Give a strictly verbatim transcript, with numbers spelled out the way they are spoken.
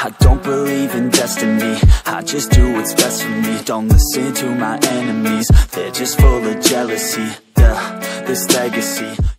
I don't believe in destiny, I just do what's best for me. Don't listen to my enemies, they're just full of jealousy. Yeah, this legacy